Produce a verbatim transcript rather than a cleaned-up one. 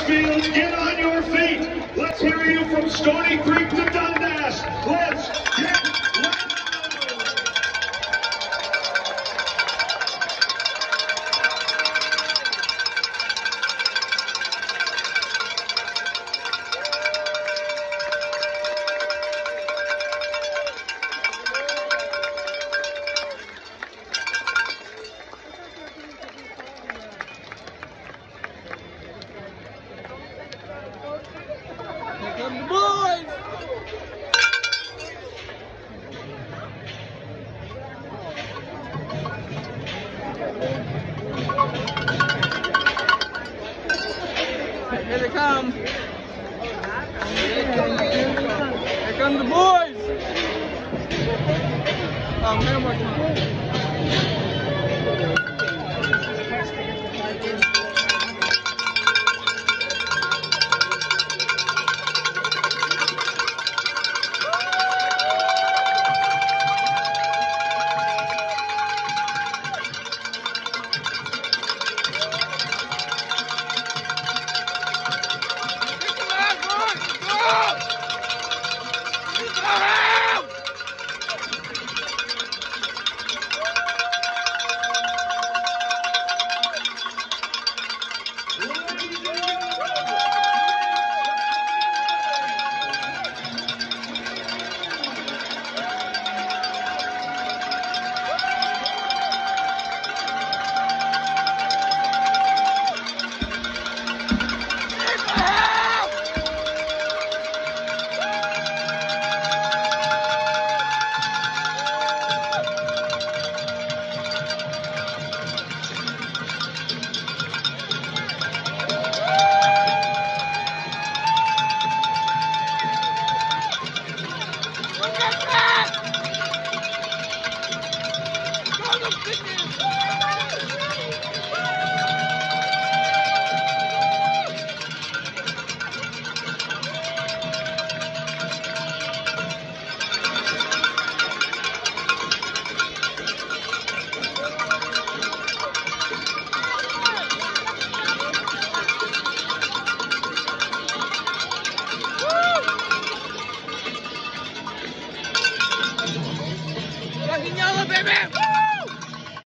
Bakersfield, get on your feet. Let's hear you from Stony Creek to Dundas. Let's get loud. Here come the boys! Here they come. Here come the boys! Um, Hammer time. Go, go,